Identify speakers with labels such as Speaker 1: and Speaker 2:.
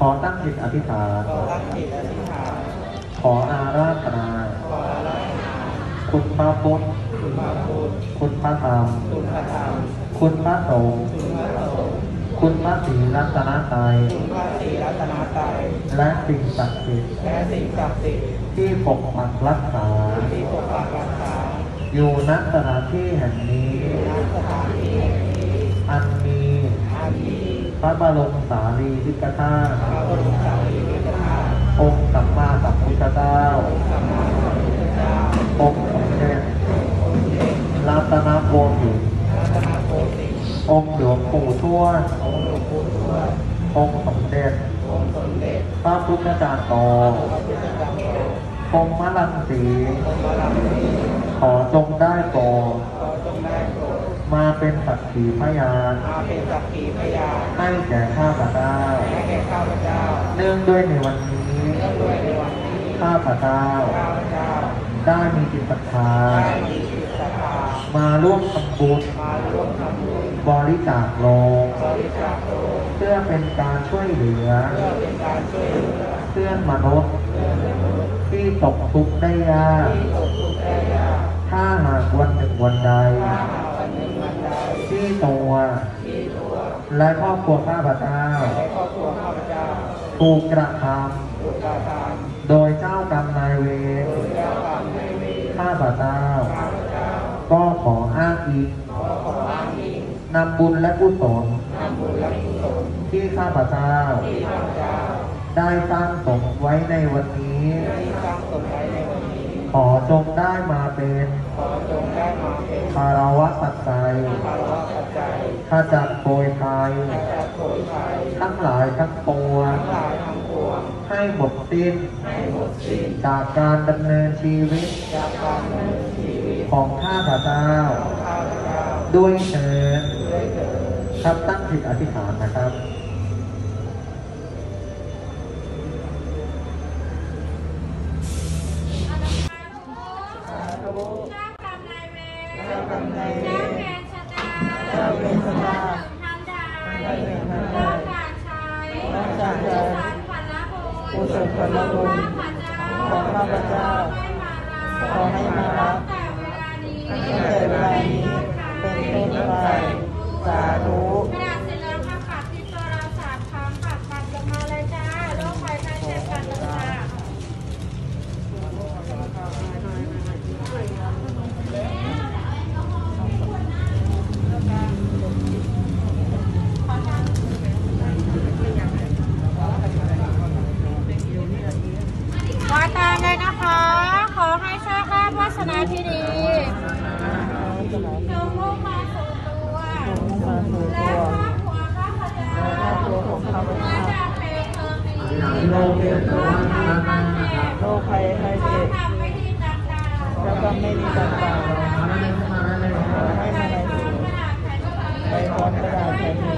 Speaker 1: อตั้งจิตอธิษฐานขออาราธนาคุณพระพุทธคุณพระธรรมคุณพระสงฆ์คุณพระศรีรัตนตรัยและสิ่งศักดิ์สิทธิ์ที่ปกปักรักษาอยู่ณสถานที่แห่งนี้อันมีพระบรมสารีริกธาตุองค์สัมมาสัมพุทธเจ้าองค์สมเด็จรัตนโกสินทร์องค์หลวงปู่ทวดองค์สมเด็จพระพุทธจารย์โตองค์มะลังสีขอจงได้โปรดมาเป็นสักขีพยานให้แก่ข้าพเจ้าเนื่องด้วยในวันนี้ข้าพเจ้าได้มีจิตศรัทธามาร่วมทำบุญบริจาคโลงเพื่อเป็นการช่วยเหลือเพื่อนมนุษย์ที่ตกทุกข์ได้ยากถ้าหากวันหนึ่งวันใดที่ตัวและครอบครัวข้าพเจ้าถูกกระทำโดยเจ้ากรรมนายเวรข้าพเจ้าก็ขออ้างอิงนำบุญและกุศลที่ข้าพเจ้าได้สร้างสมไว้ในวันนี้ขอจงได้มาเป็นภารวะปัจจัยขจัดโกยภัยทั้งหลายทั้งปวงให้หมดสิ้นจากการดำเนินชีวิตของข้าพเจ้าด้วยเถิดครับตั้งจิตอธิษฐานนะครับ
Speaker 2: กุศลผลบุญของข้าพเจ้าขอให้มารับตั้งแต่เวลานี้เป็นต้นไปสาธุ
Speaker 3: ขณะเสร็จแล้วค่ะขับที่ตัวเรา3 ครั้งขับปัดกันมาเลยจ้าโรคภัยไข้เจ็บกันเลยจ้าวาตามเลยนะคะขอให้โชคลาภวาสนาที่ดีจงมุ่งมาสู่ตัวและครอบครัวข้าพเจ้ามาจากเพลงเธอมีโร
Speaker 2: คภัยไข้เจ็บ
Speaker 3: ทำไม่ดีต่างๆ
Speaker 2: แล้วก็ไม่ดีต่างๆขอให้มาในสิ่งไปพร้อมกระดาษแผ่นนี้